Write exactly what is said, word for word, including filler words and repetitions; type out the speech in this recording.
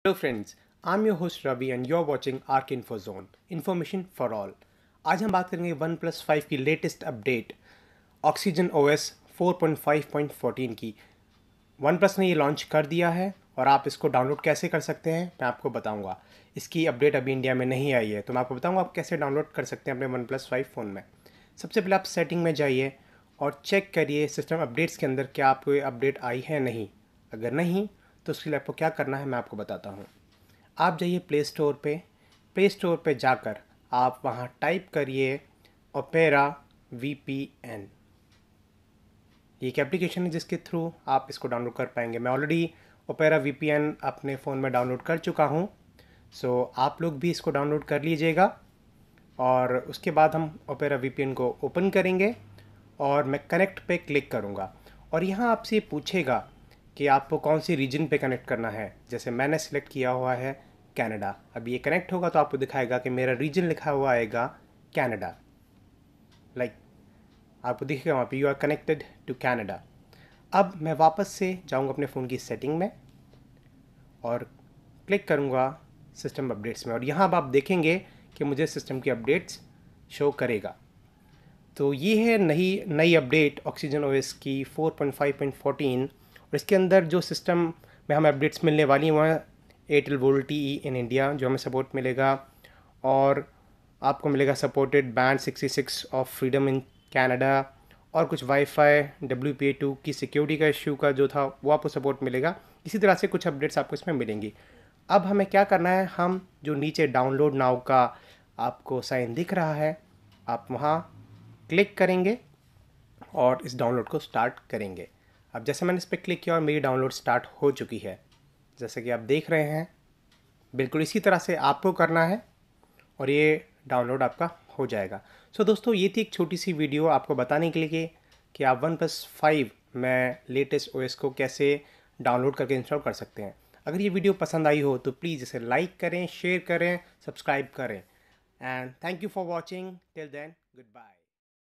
Hello friends, I'm your host Ravi and you're watching Arc Info Zone, Information for all. आज हम बात करेंगे OnePlus five की latest update Oxygen OS four point five point fourteen की। OnePlus ने ये launch कर दिया है और आप इसको डाउनलोड कैसे कर सकते हैं मैं आपको बताऊंगा। इसकी अपडेट अभी इंडिया में नहीं आई है तो मैं आपको बताऊंगा आप कैसे डाउनलोड कर सकते हैं अपने OnePlus फाइव फ़ोन में। सबसे पहले आप सेटिंग में जाइए और चेक करिए सिस्टम अपडेट्स के अंदर क्या आपको ये अपडेट आई है नहीं। अगर नहीं तो उसके लिए आपको क्या करना है मैं आपको बताता हूँ। आप जाइए प्ले स्टोर पे प्ले स्टोर पे जाकर आप वहाँ टाइप करिए ओपेरा वी पी एन। ये एक एप्लीकेशन है जिसके थ्रू आप इसको डाउनलोड कर पाएंगे। मैं already Opera V P N अपने फ़ोन में डाउनलोड कर चुका हूँ, सो आप लोग भी इसको डाउनलोड कर लीजिएगा। और उसके बाद हम ओपेरा वी पी एन को ओपन करेंगे और मैं कनेक्ट पे क्लिक करूँगा और यहाँ आपसे पूछेगा कि आपको कौन सी रीजन पे कनेक्ट करना है। जैसे मैंने सेलेक्ट किया हुआ है कनाडा। अब ये कनेक्ट होगा तो आपको दिखाएगा कि मेरा रीजन लिखा हुआ आएगा कनाडा। लाइक आपको दिखेगा वहाँ पे you are connected to Canada. अब मैं वापस से जाऊँगा अपने फ़ोन की सेटिंग में और क्लिक करूँगा सिस्टम अपडेट्स में और यहाँ अब आप देखेंगे कि मुझे सिस्टम की अपडेट्स शो करेगा। तो ये है नई नई अपडेट ऑक्सीजन ओएस की four point five point fourteen और इसके अंदर जो सिस्टम में हमें अपडेट्स मिलने वाली हैं वह एयरटेल वोल्टे इन इंडिया जो हमें सपोर्ट मिलेगा और आपको मिलेगा supported band sixty six of freedom in Canada और कुछ wifi W P A two की सिक्योरिटी का इशू का जो था वो आपको सपोर्ट मिलेगा। इसी तरह से कुछ अपडेट्स आपको इसमें मिलेंगी। अब हमें क्या करना है, हम जो नीचे डाउनलोड नाउ का आपको साइन दिख रहा है आप वहाँ क्लिक करेंगे और इस डाउनलोड को स्टार्ट करेंगे। अब जैसे मैंने इस पर क्लिक किया और मेरी डाउनलोड स्टार्ट हो चुकी है जैसे कि आप देख रहे हैं। बिल्कुल इसी तरह से आपको करना है और ये डाउनलोड आपका हो जाएगा। सो दोस्तों ये थी एक छोटी सी वीडियो आपको बताने के लिए कि, कि आप OnePlus फाइव में लेटेस्ट ओएस को कैसे डाउनलोड करके इंस्टॉल कर सकते हैं। अगर ये वीडियो पसंद आई हो तो प्लीज़ इसे लाइक करें, शेयर करें, सब्सक्राइब करें and thank you for watching. Till then good bye.